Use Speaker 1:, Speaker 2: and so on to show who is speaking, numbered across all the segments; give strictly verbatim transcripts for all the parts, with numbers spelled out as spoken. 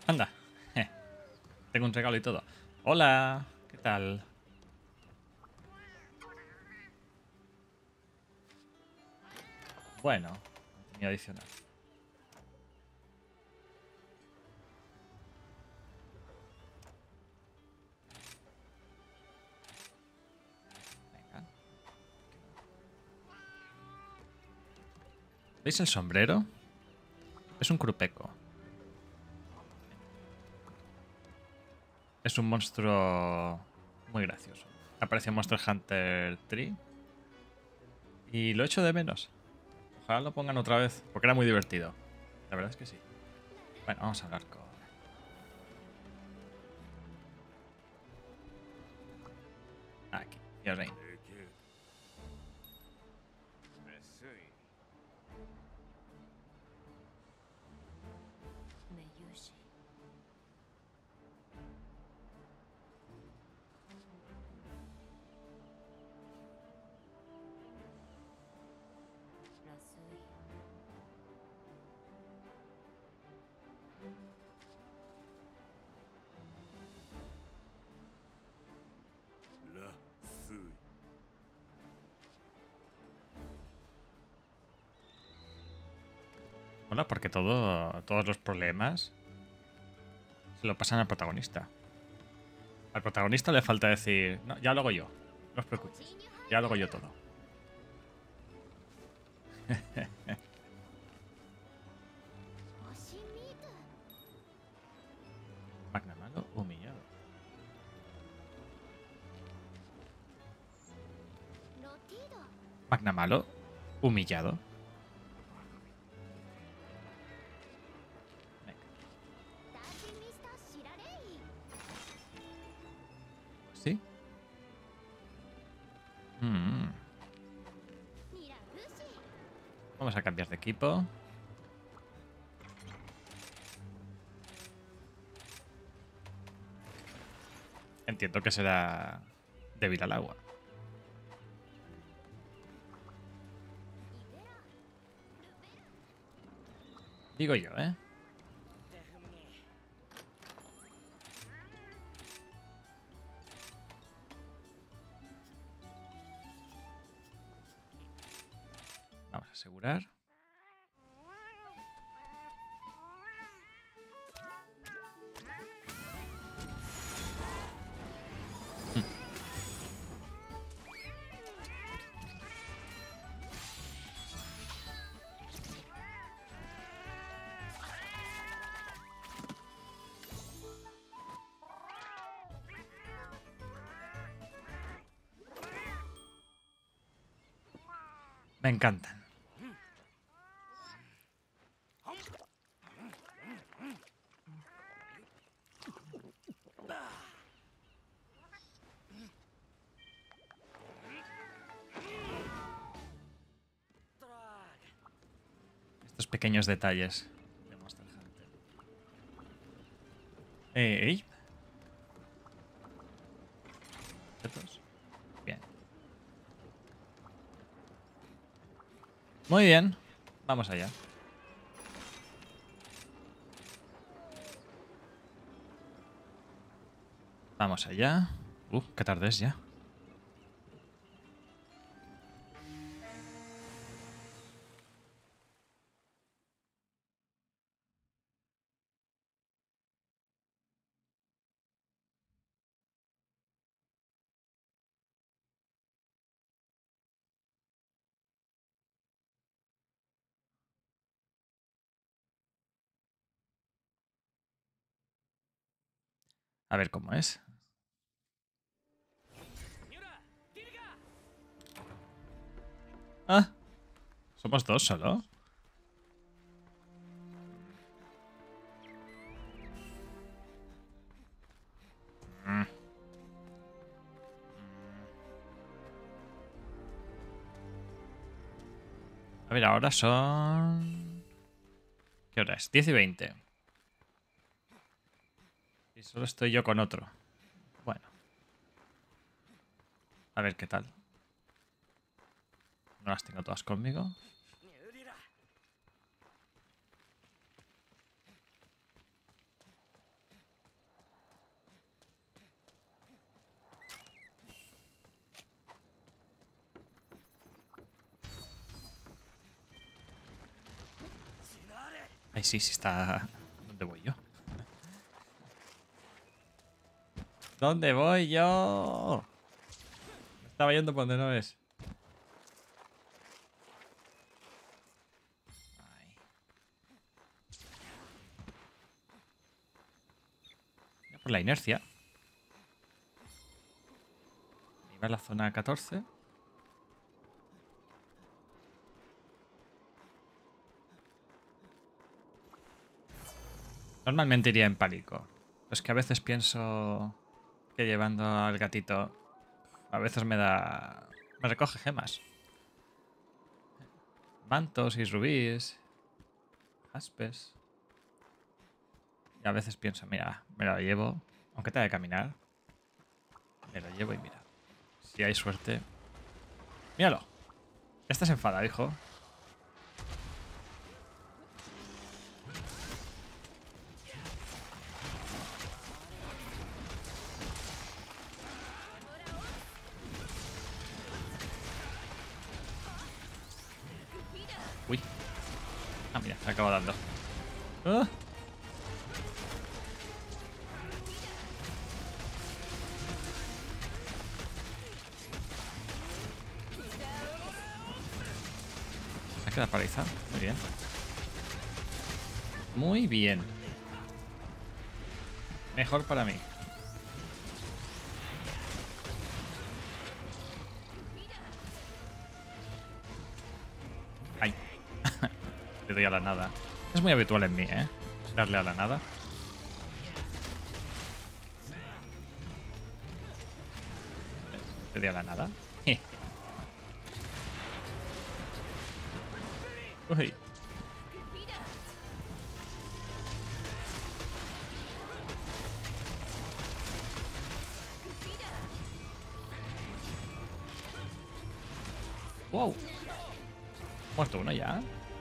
Speaker 1: Anda. Eh, tengo un regalo y todo. Hola. ¿Qué tal? Bueno, contenido adicional. Venga. ¿Veis el sombrero? Es un crupeco. Es un monstruo muy gracioso. Apareció en Monster Hunter tres y lo echo de menos. Ojalá lo pongan otra vez, porque era muy divertido. La verdad es que sí. Bueno, vamos a hablar con... Aquí, Fiorrain. Mola porque todo, todos los problemas se lo pasan al protagonista. Al protagonista le falta decir, no, ya lo hago yo. No os preocupéis. Ya lo hago yo todo. Magnamalo humillado. Magnamalo humillado. Venga. Pues sí. Mm. Vamos a cambiar de equipo. Entiendo que será débil al agua. Digo yo, ¿eh? Vamos a asegurar. Mm. Me encantan. Estos pequeños detalles de Monster Hunter. ¿Eh? ¿Objetos? Bien. Muy bien. Vamos allá. Vamos allá. Uh, qué tarde es ya. A ver cómo es. Ah, somos dos solo. Mm. A ver, ahora son... ¿Qué hora es? diez y veinte. Y solo estoy yo con otro. Bueno. A ver qué tal. No las tengo todas conmigo. Ay, sí, sí está... ¿Dónde voy yo? ¿Dónde voy yo? Me estaba yendo por donde no es. Ay. Ya por la inercia. Iba a la zona catorce. Normalmente iría en pánico. Es que a veces pienso que llevando al gatito a veces me da... me recoge gemas. Mantos y rubíes. Jaspes. Y a veces pienso, mira, me lo llevo. Aunque tenga que caminar. Me lo llevo y mira. Si hay suerte. Míralo. Este se enfada, hijo. Uy. Ah, mira, se acaba dando. ¡Ah! Se queda paralizado. Muy bien. Muy bien. Mejor para mí. Ay. Le doy a la nada. Es muy habitual en mí, ¿eh? Darle a la nada. Le doy a la nada. Uy. Wow. Muerto uno ya.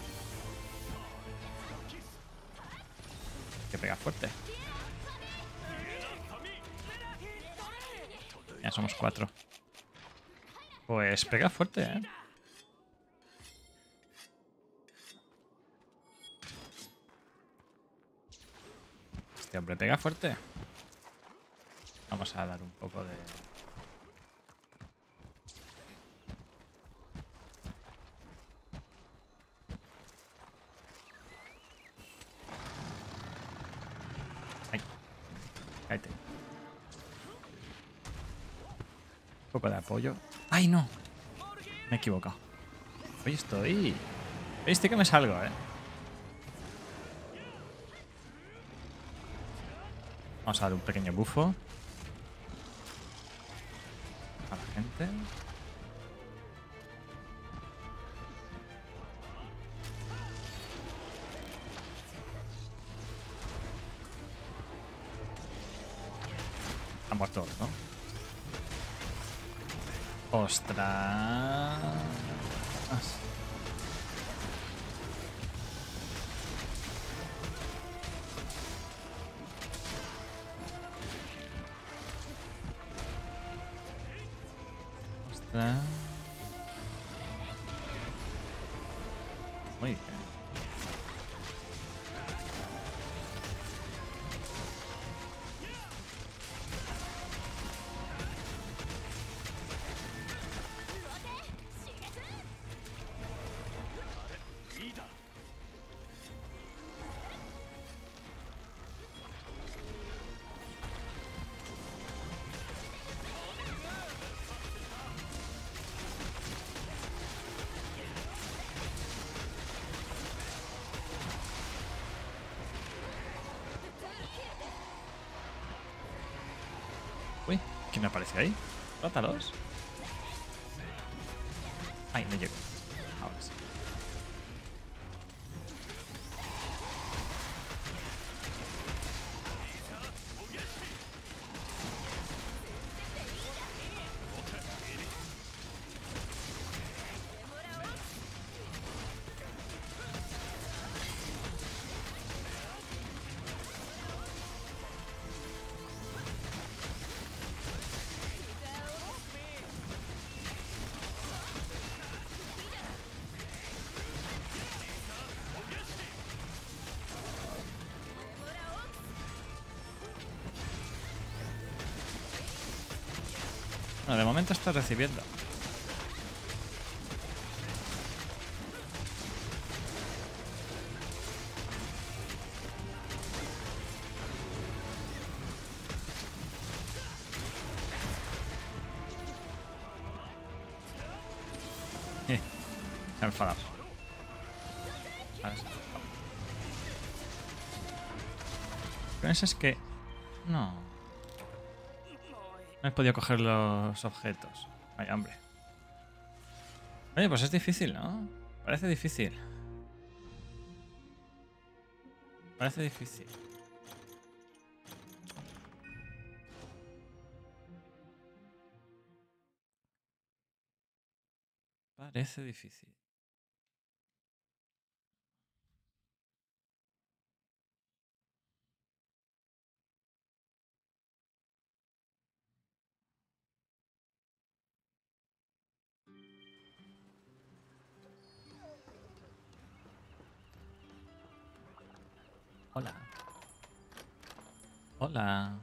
Speaker 1: Que pega fuerte. Ya somos cuatro. Pues pega fuerte, ¿eh? Este hombre pega fuerte. Vamos a dar un poco de... Ay. Cállate. Un poco de apoyo. ¡Ay, no! Me he equivocado. Hoy estoy... ¿Viste que me salgo, eh? Vamos a dar un pequeño bufo a la gente. Han muerto, ¿no? ¡Ostras! Ostras. Muy bien. Uy, ¿quién aparece ahí? Trátalos. Ay, no llego. Ahora sí. Bueno, de momento está recibiendo. Eh, se ha enfadado. Ahora se ha enfadado. Pero eso es que... No. No he podido coger los objetos. Ay, hombre. Oye, pues es difícil, ¿no? Parece difícil. Parece difícil. Parece difícil. Hola. Hola.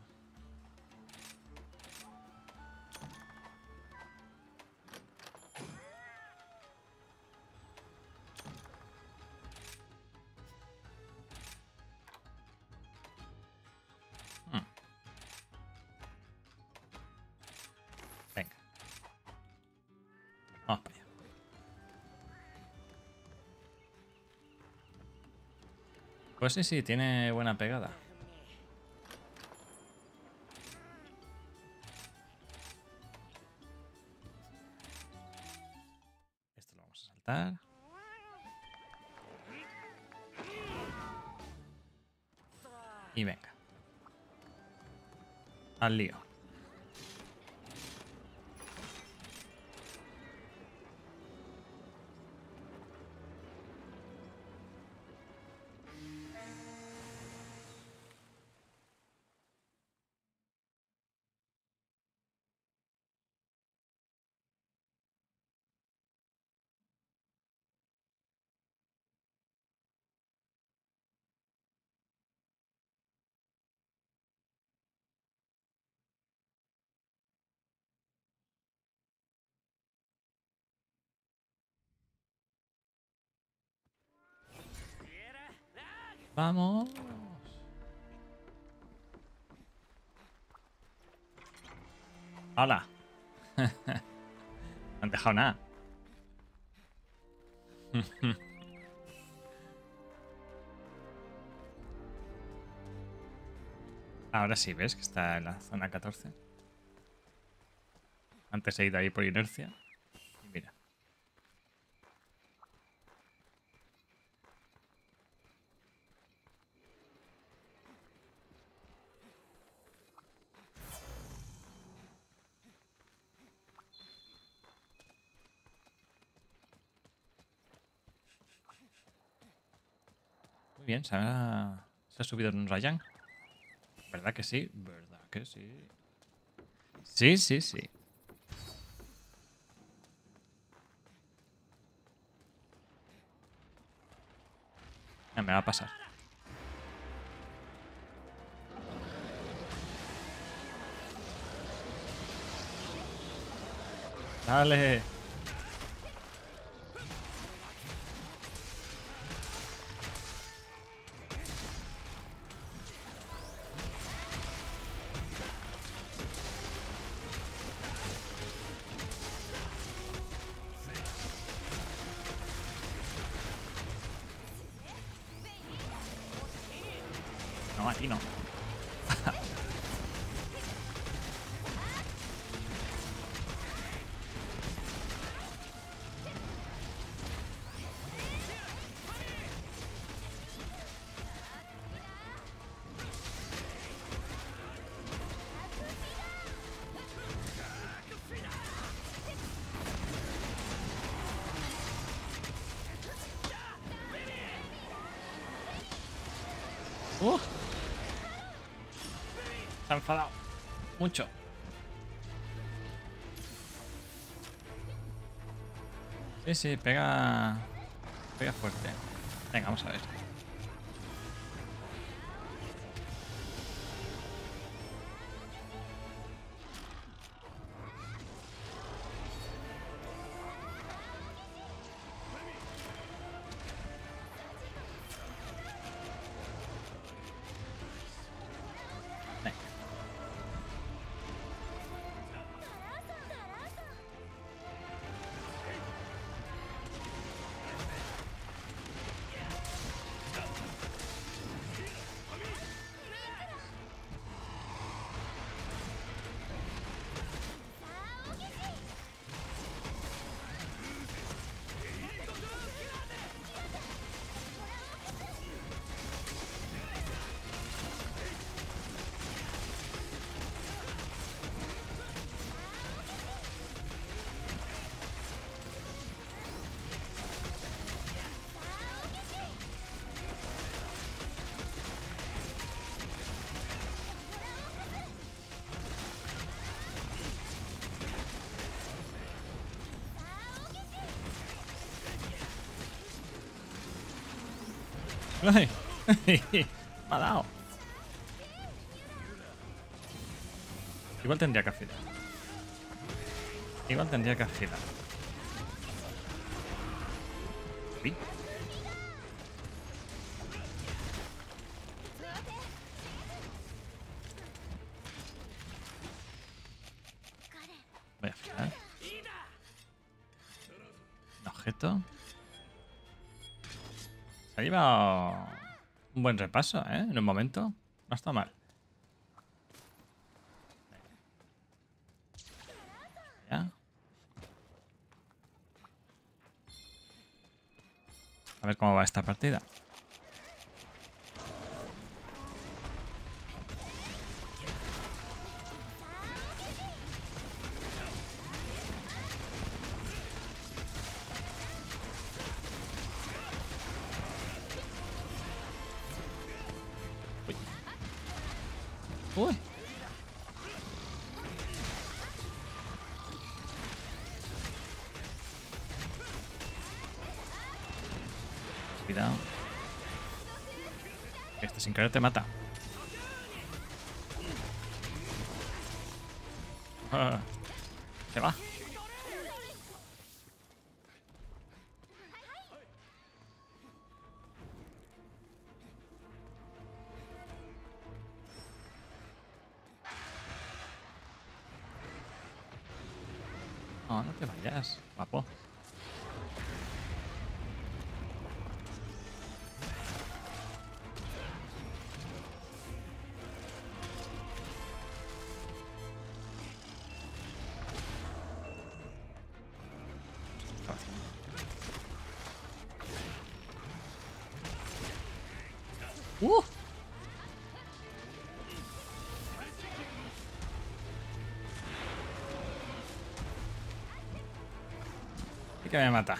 Speaker 1: Hmm. Venga. Vamos para allá. Pues sí, sí, tiene buena pegada. Esto lo vamos a saltar. Y venga. Al lío. Vamos. Hola. No han dejado nada. Ahora sí, ¿ves? Que está en la zona catorce. Antes he ido ahí por inercia. Y mira. Muy bien, se ha, se ha subido en un Rayan. ¿Verdad que sí? ¿Verdad que sí? Sí, sí, sí. Ya me va a pasar. Dale. No, aquí no. Uh, se ha enfadado. Mucho. Sí, sí, pega. Pega fuerte. Venga, vamos a ver. ¡Ay! Me ha dado. Igual tendría que afilar. Igual tendría que afilar. Uy. Voy a afilar. Un objeto. Se ha llevado un buen repaso, ¿eh? En un momento. No está mal. Ya. A ver cómo va esta partida. Uy. Uy. Cuidado. Este sin querer te mata. Ah, se va. No, no te vayas, guapo. Uh. Y que me mata.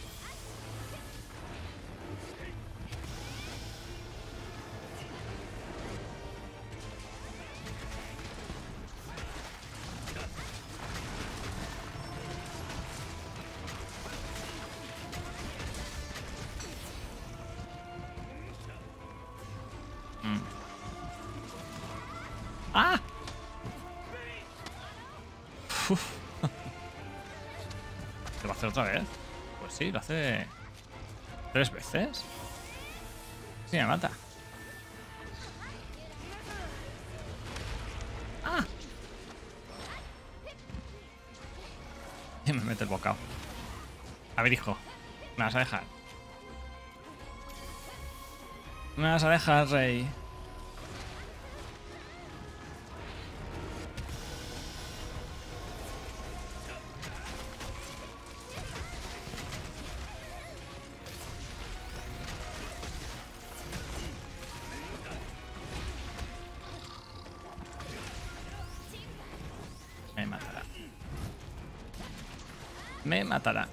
Speaker 1: Mm. ¡Ah! Uf. ¿Lo va a hacer otra vez? Pues sí, lo hace tres veces. Sí, me mata. ¡Ah! Y me mete el bocado. A ver, hijo. ¿Me vas a dejar? ¿Me vas a dejar, rey? Me matará. Me matará.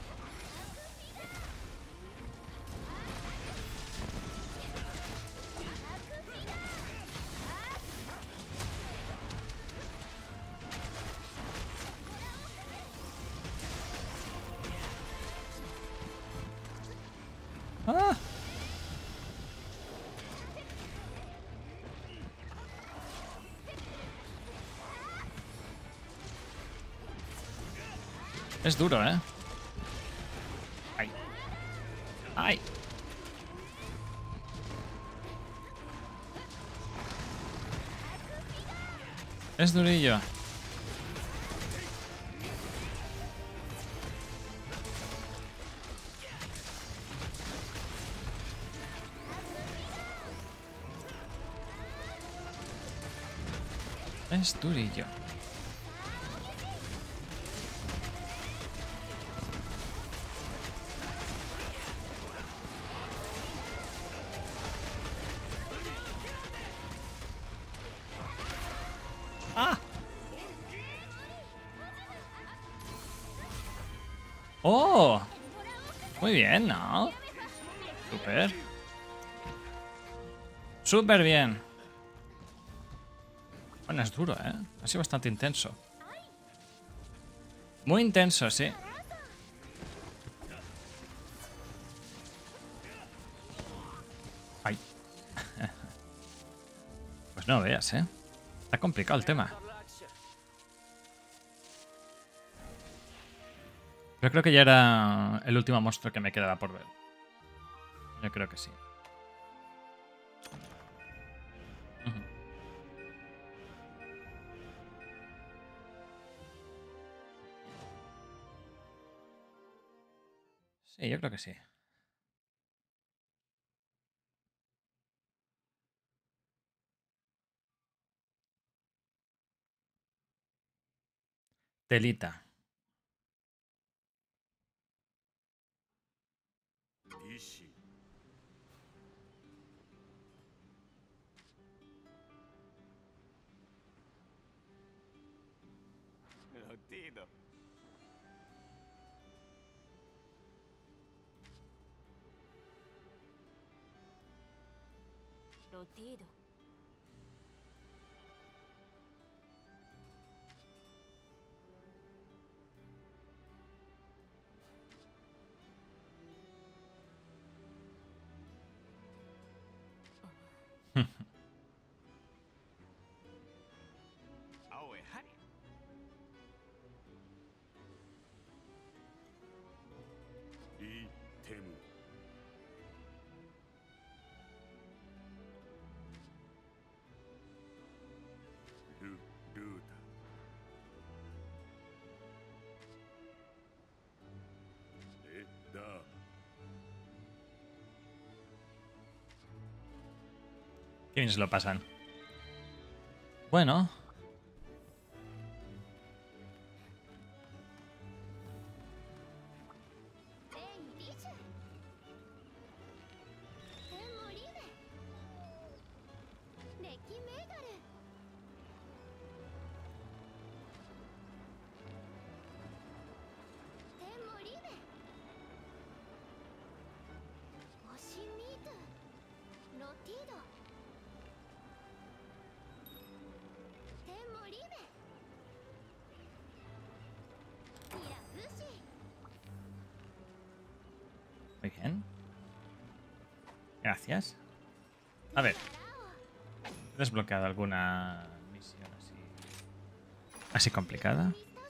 Speaker 1: ¡Ah! Es duro, ¿eh? ¡Ay! ¡Ay! Es durillo. Es durillo. ¡Ah! ¡Oh! Muy bien, ¿no? Súper. Súper bien. Bueno, es duro, ¿eh? Ha sido bastante intenso. Muy intenso, sí. Ay. Pues no veas, ¿eh? Está complicado el tema. Yo creo que ya era el último monstruo que me quedaba por ver. Yo creo que sí. Ujú. Sí, yo creo que sí. Telita.
Speaker 2: Lotido.
Speaker 1: Qué bien se lo pasan. Bueno. Muy bien. Gracias. A ver. ¿He desbloqueado alguna misión así, así complicada?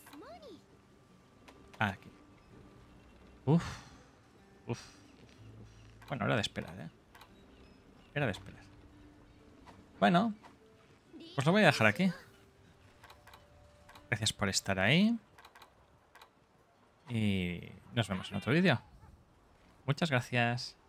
Speaker 1: Ah, aquí. Uf. Uf. Bueno, era de esperar, ¿eh? Era de esperar. Bueno. Pues lo voy a dejar aquí. Gracias por estar ahí. Y nos vemos en otro vídeo. Muchas gracias.